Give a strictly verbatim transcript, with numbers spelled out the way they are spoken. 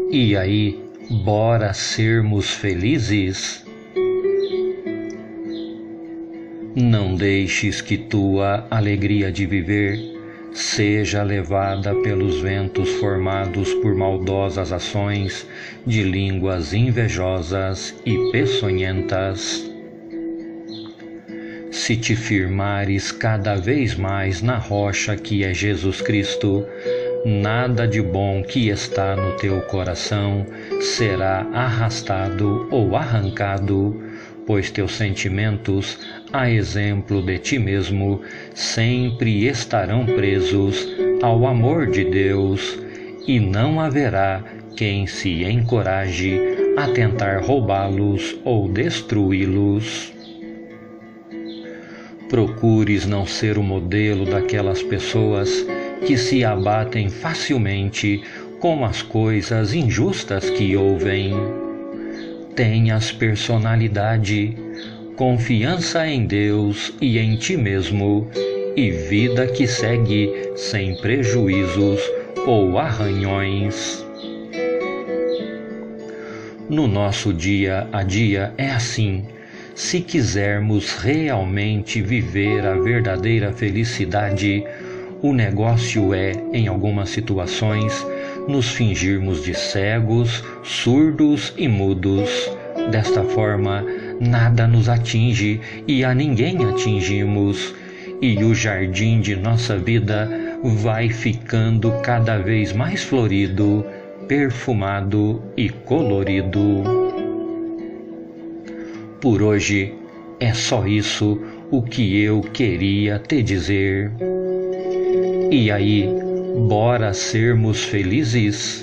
E aí, bora sermos felizes? Não deixes que tua alegria de viver seja levada pelos ventos formados por maldosas ações de línguas invejosas e peçonhentas. Se te firmares cada vez mais na rocha que é Jesus Cristo, nada de bom que está no teu coração será arrastado ou arrancado, pois teus sentimentos, a exemplo de ti mesmo, sempre estarão presos ao amor de Deus, e não haverá quem se encoraje a tentar roubá-los ou destruí-los. Procures não ser o modelo daquelas pessoas que se abatem facilmente com as coisas injustas que ouvem. Tenhas personalidade, confiança em Deus e em ti mesmo, e vida que segue sem prejuízos ou arranhões. No nosso dia a dia é assim. Se quisermos realmente viver a verdadeira felicidade, o negócio é, em algumas situações, nos fingirmos de cegos, surdos e mudos. Desta forma, nada nos atinge e a ninguém atingimos, e o jardim de nossa vida vai ficando cada vez mais florido, perfumado e colorido. Por hoje é só isso o que eu queria te dizer. E aí, bora sermos felizes?